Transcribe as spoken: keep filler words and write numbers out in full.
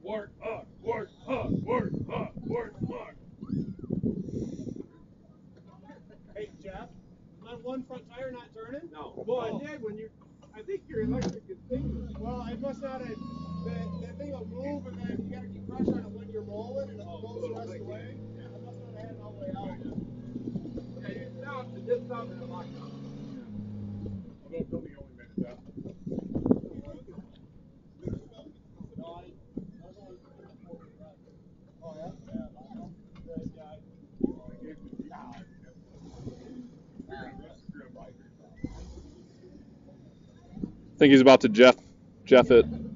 Warthog, warthog, warthog, warthog. Hey, Jeff, my one front tire not turning? No. Well, it did when you. I think your electric is dangerous. Well, I must not have. The, the thing will move, and then you got to keep pressure on it when you're rolling, and if it goes the rest of the way, I must not have had it all the way out. Yeah, it sounds. It did sound like a lockdown. Although Billy only made it that. Oh, yeah? I think he's about to Jeff Jeff it.